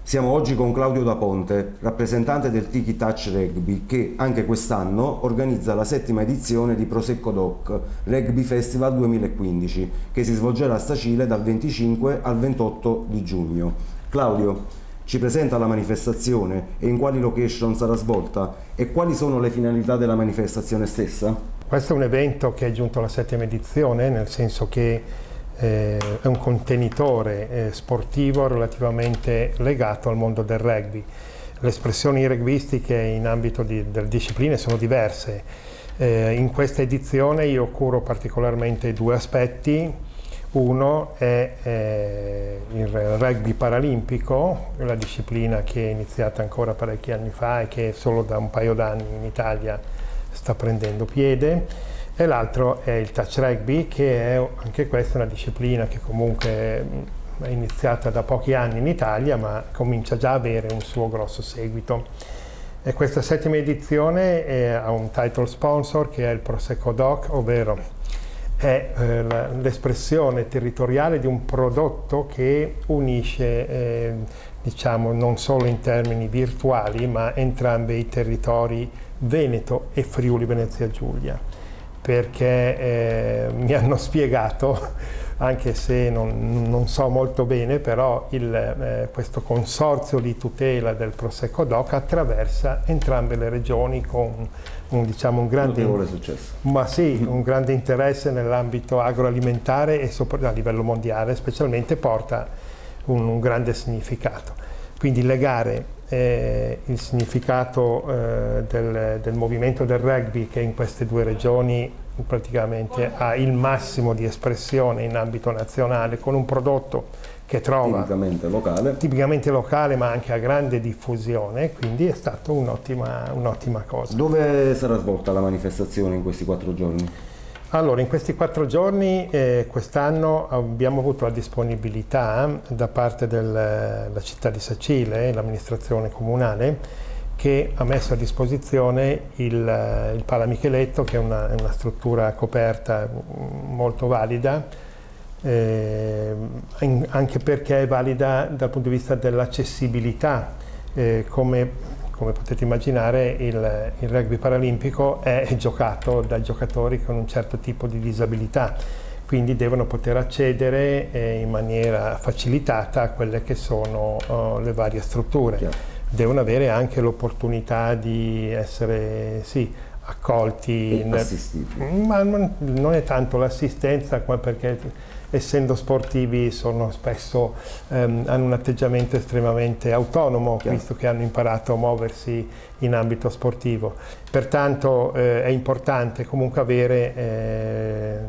Siamo oggi con Claudio Da Ponte, rappresentante del Tiki Touch Rugby, che anche quest'anno organizza la 7ª edizione di Prosecco Doc Rugby Festival 2015, che si svolgerà a Stacile dal 25 al 28 di giugno. Claudio, ci presenta la manifestazione e in quali location sarà svolta e quali sono le finalità della manifestazione stessa? Questo è un evento che è giunto alla 7ª edizione, nel senso che è un contenitore sportivo relativamente legato al mondo del rugby. Le espressioni rugbyistiche in ambito delle discipline sono diverse. In questa edizione io curo particolarmente due aspetti. Uno è il rugby paralimpico, la disciplina che è iniziata ancora parecchi anni fa e che solo da un paio d'anni in Italia sta prendendo piede. E l'altro è il touch rugby, che è anche questa una disciplina che comunque è iniziata da pochi anni in Italia, ma comincia già ad avere un suo grosso seguito. E questa 7ª edizione ha un title sponsor che è il Prosecco Doc, ovvero è l'espressione territoriale di un prodotto che unisce, diciamo, non solo in termini virtuali, ma entrambi i territori Veneto e Friuli Venezia Giulia. Perché mi hanno spiegato, anche se non so molto bene, però questo consorzio di tutela del Prosecco Doc attraversa entrambe le regioni con un grande, un grande interesse nell'ambito agroalimentare e a livello mondiale specialmente porta un grande significato. Quindi legare il significato del movimento del rugby, che in queste due regioni praticamente ha il massimo di espressione in ambito nazionale, con un prodotto che trova tipicamente locale ma anche a grande diffusione, quindi è stata un'ottima cosa. Dove sarà svolta la manifestazione in questi 4 giorni? Allora, in questi 4 giorni quest'anno abbiamo avuto la disponibilità da parte della città di Stacile, l'amministrazione comunale, che ha messo a disposizione il Pala Micheletto, che è una struttura coperta molto valida, anche perché è valida dal punto di vista dell'accessibilità. Come potete immaginare, il rugby paralimpico è giocato da giocatori con un certo tipo di disabilità, quindi devono poter accedere in maniera facilitata a quelle che sono le varie strutture. Chiaro. Devono avere anche l'opportunità di essere accolti e assistiti. Ma non è tanto l'assistenza, perché essendo sportivi sono spesso hanno un atteggiamento estremamente autonomo, visto che hanno imparato a muoversi in ambito sportivo. Pertanto è importante comunque avere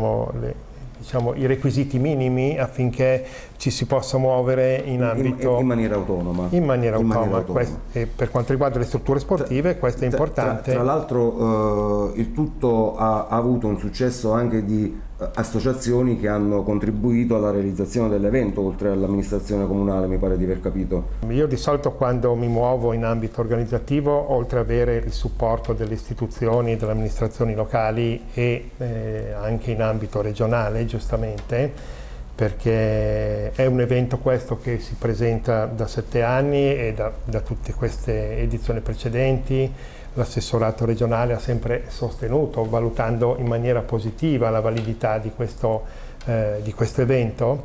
i requisiti minimi affinché ci si possa muovere in maniera autonoma. E per quanto riguarda le strutture sportive, questo è importante. Tra l'altro il tutto ha avuto un successo anche di associazioni che hanno contribuito alla realizzazione dell'evento, oltre all'amministrazione comunale, mi pare di aver capito. Io di solito, quando mi muovo in ambito organizzativo, oltre ad avere il supporto delle istituzioni, delle amministrazioni locali e anche in ambito regionale, giustamente, perché è un evento questo che si presenta da 7 anni e da tutte queste edizioni precedenti. L'assessorato regionale ha sempre sostenuto, valutando in maniera positiva la validità di questo evento.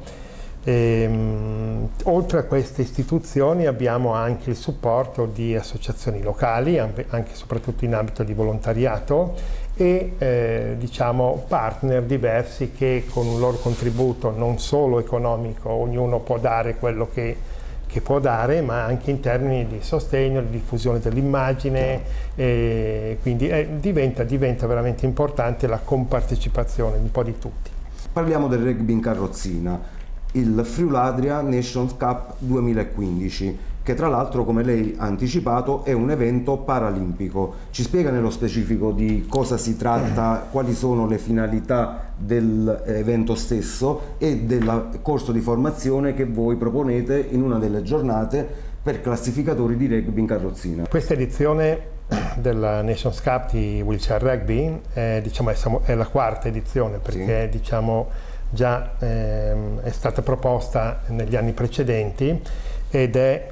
Oltre a queste istituzioni abbiamo anche il supporto di associazioni locali, anche e soprattutto in ambito di volontariato, e partner diversi che con un loro contributo non solo economico, ognuno può dare quello che può dare, ma anche in termini di sostegno, di diffusione dell'immagine, quindi diventa veramente importante la compartecipazione un po' di tutti. Parliamo del rugby in carrozzina, il Friuladria Nations Cup 2015, che tra l'altro, come lei ha anticipato, è un evento paralimpico. Ci spiega nello specifico di cosa si tratta, quali sono le finalità dell'evento stesso e del corso di formazione che voi proponete in una delle giornate per classificatori di rugby in carrozzina. Questa edizione della Nations Cup di Wheelchair Rugby è la 4ª edizione, perché già è stata proposta negli anni precedenti ed è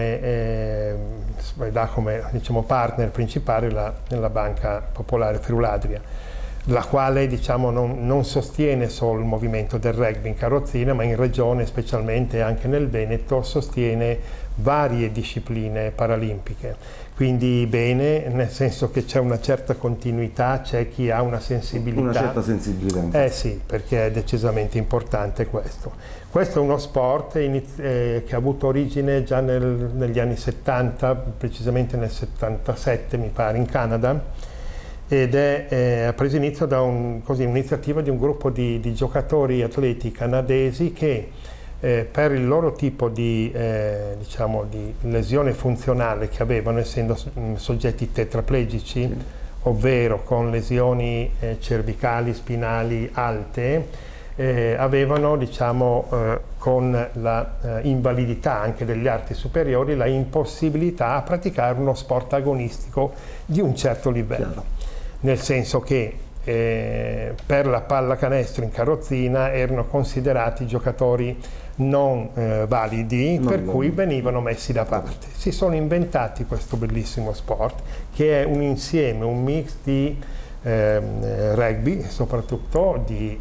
dà come diciamo, partner principale la Banca Popolare Friuladria, la quale diciamo, non sostiene solo il movimento del rugby in carrozzina, ma in regione, specialmente anche nel Veneto, sostiene varie discipline paralimpiche. Quindi bene, nel senso che c'è una certa continuità, c'è chi ha una sensibilità. Una certa sensibilità. Sì, perché è decisamente importante questo. Questo è uno sport che ha avuto origine già negli anni 70, precisamente nel 77 mi pare, in Canada, ed ha preso inizio da un'iniziativa di un gruppo di giocatori atleti canadesi che per il loro tipo di lesione funzionale che avevano, essendo soggetti tetraplegici, ovvero con lesioni cervicali, spinali alte, avevano con la invalidità anche degli arti superiori la impossibilità a praticare uno sport agonistico di un certo livello, nel senso che per la pallacanestro in carrozzina erano considerati giocatori non validi, per cui venivano messi da parte. Si sono inventati questo bellissimo sport che è un insieme, un mix di rugby, soprattutto di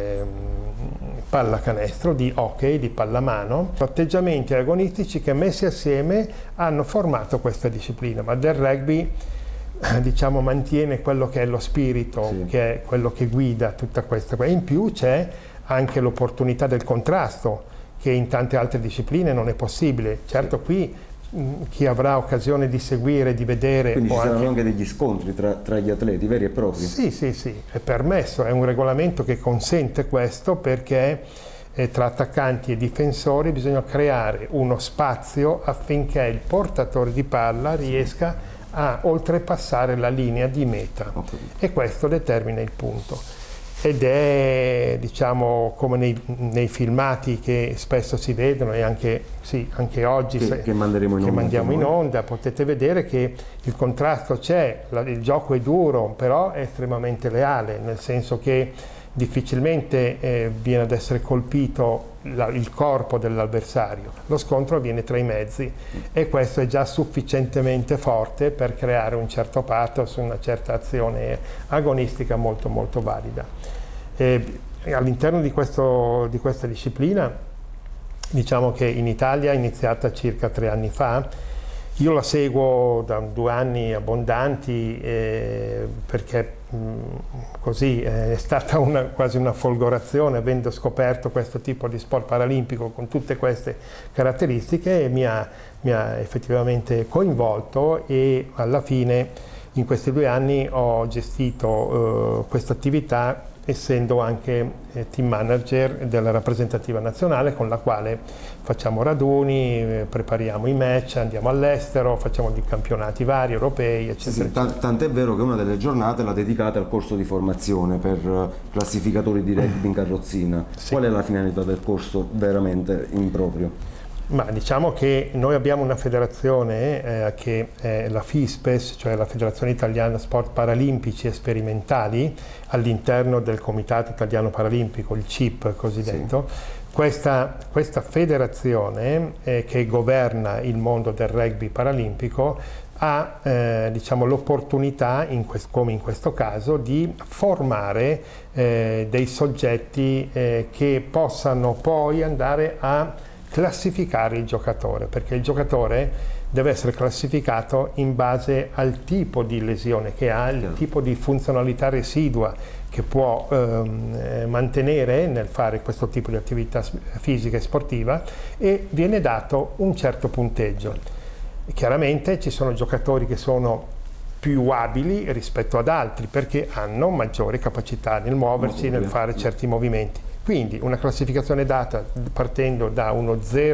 pallacanestro, di hockey, di pallamano, atteggiamenti agonistici che messi assieme hanno formato questa disciplina, ma del rugby diciamo mantiene quello che è lo spirito, che è quello che guida tutta questa. In più c'è anche l'opportunità del contrasto, che in tante altre discipline non è possibile. Certo, qui chi avrà occasione di seguire, di vedere... Quindi ci saranno anche degli scontri tra gli atleti veri e propri? Sì, è permesso, è un regolamento che consente questo, perché tra attaccanti e difensori bisogna creare uno spazio affinché il portatore di palla riesca a oltrepassare la linea di meta, e questo determina il punto. Ed è, diciamo, come nei filmati che spesso si vedono, e anche oggi che mandiamo in onda, potete vedere che il contrasto c'è, il gioco è duro, però è estremamente leale, nel senso che difficilmente viene ad essere colpito il corpo dell'avversario, lo scontro avviene tra i mezzi, e questo è già sufficientemente forte per creare un certo pathos, una certa azione agonistica molto molto valida. All'interno di questa disciplina, diciamo che in Italia è iniziata circa 3 anni fa. Io la seguo da 2 anni abbondanti, perché così è stata quasi una folgorazione, avendo scoperto questo tipo di sport paralimpico con tutte queste caratteristiche, e mi ha effettivamente coinvolto, e alla fine in questi 2 anni ho gestito questa attività, essendo anche team manager della rappresentativa nazionale, con la quale facciamo raduni, prepariamo i match, andiamo all'estero, facciamo dei campionati vari, europei, eccetera. Tant'è vero che una delle giornate l'ha dedicata al corso di formazione per classificatori di rugby in carrozzina. Qual è la finalità del corso veramente in proprio? Ma diciamo che noi abbiamo una federazione che è la FISPES, cioè la Federazione Italiana Sport Paralimpici e Sperimentali, all'interno del Comitato Italiano Paralimpico, il CIP cosiddetto. Questa federazione che governa il mondo del rugby paralimpico ha diciamo, l'opportunità, come in questo caso, di formare dei soggetti che possano poi andare a classificare il giocatore, perché il giocatore deve essere classificato in base al tipo di lesione che ha, il tipo di funzionalità residua che può mantenere nel fare questo tipo di attività fisica e sportiva, e viene dato un certo punteggio. Chiaramente ci sono giocatori che sono più abili rispetto ad altri, perché hanno maggiore capacità nel muoversi, nel fare certi movimenti. Quindi una classificazione data partendo da uno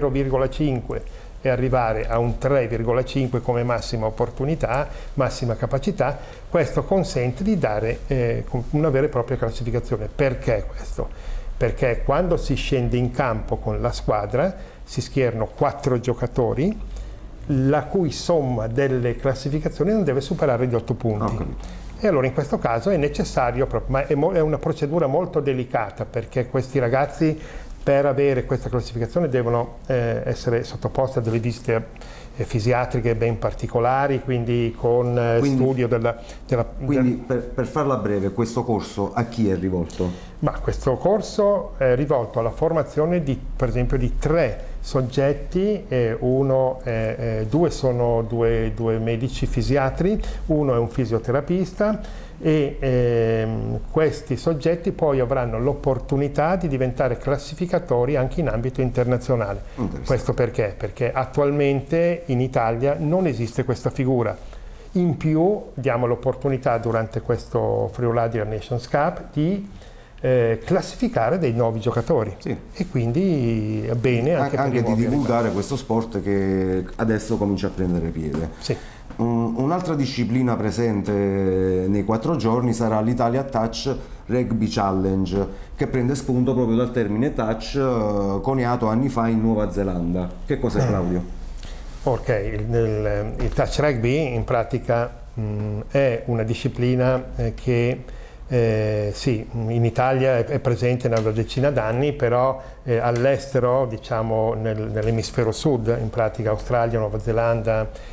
0,5 e arrivare a un 3,5 come massima opportunità, massima capacità, questo consente di dare una vera e propria classificazione. Perché questo? Perché quando si scende in campo con la squadra si schierano 4 giocatori, la cui somma delle classificazioni non deve superare gli 8 punti. E allora in questo caso è necessario, ma è una procedura molto delicata, perché questi ragazzi per avere questa classificazione devono essere sottoposte a delle visite fisiatriche ben particolari, quindi con studio Quindi per farla breve, questo corso a chi è rivolto? Ma questo corso è rivolto alla formazione per esempio di 3 soggetti, due sono due medici fisiatri, uno è un fisioterapista, e questi soggetti poi avranno l'opportunità di diventare classificatori anche in ambito internazionale. Questo perché? Perché attualmente in Italia non esiste questa figura. In più diamo l'opportunità durante questo Friuli Nations Cup di classificare dei nuovi giocatori, sì. E quindi è bene anche di divulgare questo sport che adesso comincia a prendere piede. Sì. Un'altra disciplina presente nei 4 giorni sarà l'Italia Touch Rugby Challenge, che prende spunto proprio dal termine touch coniato anni fa in Nuova Zelanda. Che cos'è, Claudio? Ok, il touch rugby in pratica è una disciplina che sì, in Italia è presente da una decina d'anni, però all'estero, diciamo nell'emisfero sud, in pratica Australia, Nuova Zelanda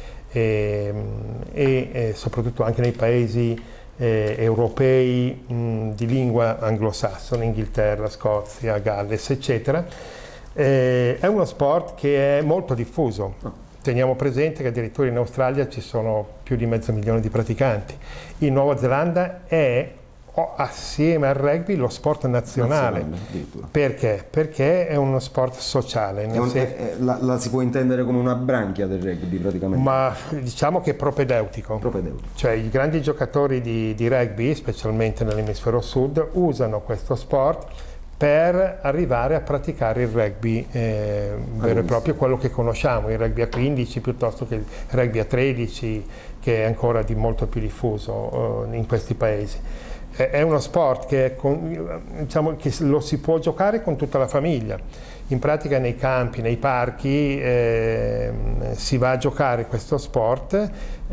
e soprattutto anche nei paesi europei di lingua anglosassone, Inghilterra, Scozia, Galles, eccetera, è uno sport che è molto diffuso. Teniamo presente che addirittura in Australia ci sono più di 500.000 di praticanti. In Nuova Zelanda è assieme al rugby lo sport nazionale. Perché? Perché è uno sport sociale. La si può intendere come una branchia del rugby praticamente? Ma diciamo che è propedeutico. Cioè i grandi giocatori di rugby, specialmente nell'emisfero sud, usano questo sport per arrivare a praticare il rugby vero e proprio, quello che conosciamo, il rugby a 15 piuttosto che il rugby a 13, che è ancora molto più diffuso in questi paesi. È uno sport che lo si può giocare con tutta la famiglia. In pratica nei campi, nei parchi si va a giocare questo sport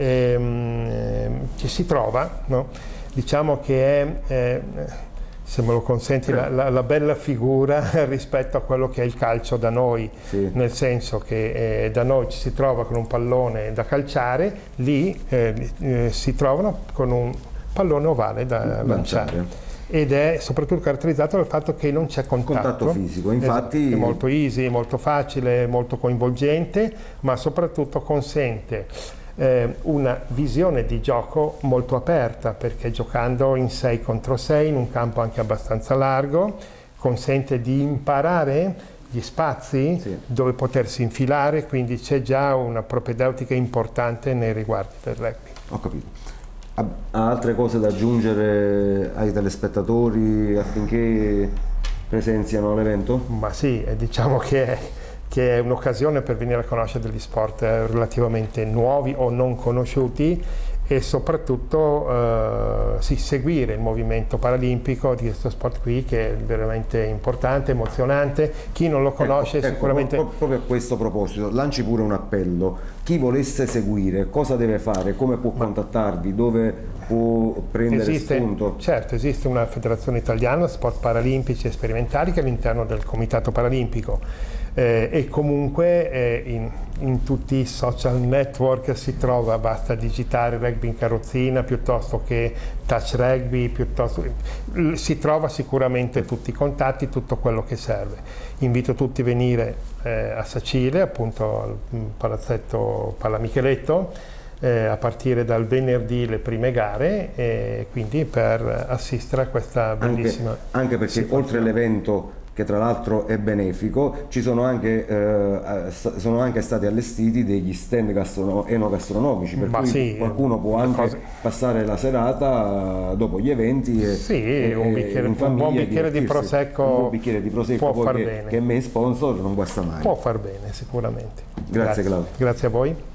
che si trova, no? Diciamo che è se me lo consenti, la bella figura rispetto a quello che è il calcio da noi, sì. Nel senso che da noi ci si trova con un pallone da calciare, lì si trovano con un pallone ovale da lanciare. Ed è soprattutto caratterizzato dal fatto che non c'è contatto fisico, infatti è molto easy, molto facile, molto coinvolgente, ma soprattutto consente una visione di gioco molto aperta, perché giocando in 6 contro 6 in un campo anche abbastanza largo consente di imparare gli spazi, sì, dove potersi infilare, quindi c'è già una propedeutica importante nei riguardi del rugby. Ho capito. Ha altre cose da aggiungere ai telespettatori affinché presenziano l'evento? Ma sì, diciamo che è un'occasione per venire a conoscere degli sport relativamente nuovi o non conosciuti e soprattutto sì, seguire il movimento paralimpico di questo sport qui, che è veramente importante, emozionante. Chi non lo conosce sicuramente... Proprio a questo proposito, lanci pure un appello. Chi volesse seguire, cosa deve fare? Come può contattarvi? Dove può prendere spunto? Certo, esiste una federazione italiana, sport paralimpici e sperimentali, che è all'interno del Comitato Paralimpico. E comunque in tutti i social network si trova, basta digitare rugby in carrozzina piuttosto che touch rugby, si trova sicuramente tutti i contatti, tutto quello che serve. Invito tutti a venire a Sacile, appunto al palazzetto Pallamicheletto, a partire dal venerdì le prime gare, quindi per assistere a questa bellissima anche perché situazione. Oltre all'evento, che tra l'altro è benefico, ci sono anche stati allestiti degli stand enogastronomici, per cui sì, qualcuno può anche passare la serata dopo gli eventi un buon bicchiere di prosecco può far bene. Che main sponsor non guasta mai. Può far bene sicuramente. Grazie Claudio. Grazie a voi.